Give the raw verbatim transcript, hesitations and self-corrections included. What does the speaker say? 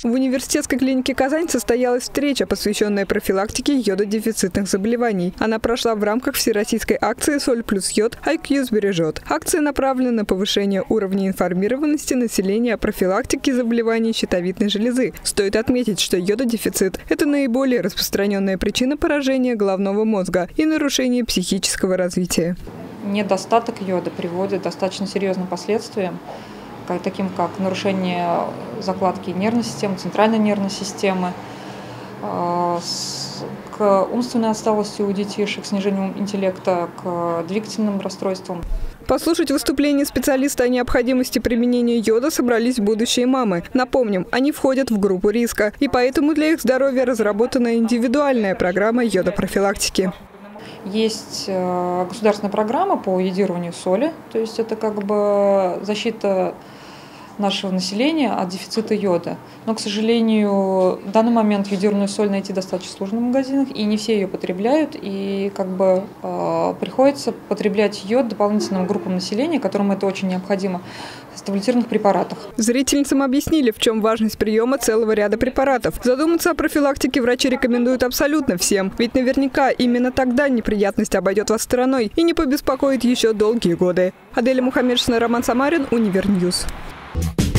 В университетской клинике «Казань» состоялась встреча, посвященная профилактике йододефицитных заболеваний. Она прошла в рамках всероссийской акции «Соль плюс йод. ай кью сбережет». Акция направлена на повышение уровня информированности населения о профилактике заболеваний щитовидной железы. Стоит отметить, что йододефицит – это наиболее распространенная причина поражения головного мозга и нарушения психического развития. Недостаток йода приводит к достаточно серьезным последствиям, таким как нарушение закладки нервной системы, центральной нервной системы, к умственной отсталости у детишек, снижению интеллекта, к двигательным расстройствам. Послушать выступление специалиста о необходимости применения йода собрались будущие мамы. Напомним, они входят в группу риска, и поэтому для их здоровья разработана индивидуальная программа йодопрофилактики. Есть государственная программа по йодированию соли, то есть это как бы защита нашего населения от дефицита йода. Но, к сожалению, в данный момент йодированную соль найти достаточно сложно в магазинах, и не все ее потребляют, и как бы э, приходится потреблять йод дополнительным группам населения, которым это очень необходимо, в таблетированных препаратах. Зрительницам объяснили, в чем важность приема целого ряда препаратов. Задуматься о профилактике врачи рекомендуют абсолютно всем, ведь наверняка именно тогда неприятность обойдет вас стороной и не побеспокоит еще долгие годы. Аделя Мухаммедшина, Роман Самарин, Универньюз.